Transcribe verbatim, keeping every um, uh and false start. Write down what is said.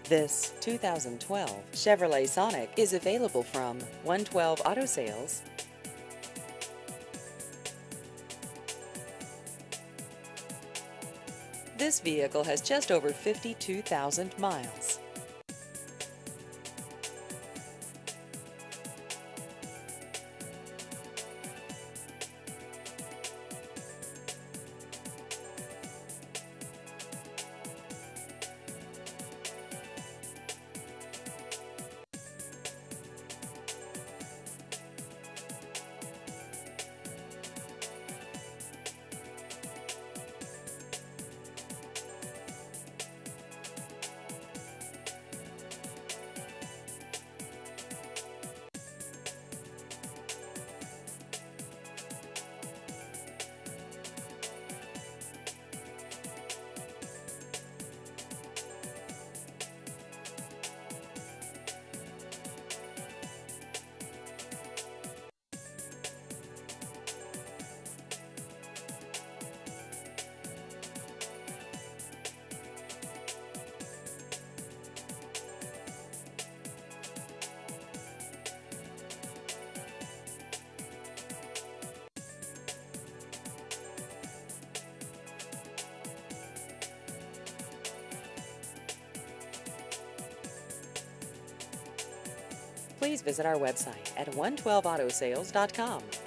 This two thousand twelve Chevrolet Sonic is available from one twelve Auto Sales. This vehicle has just over fifty-two thousand miles. Please visit our website at one twelve auto sales dot com.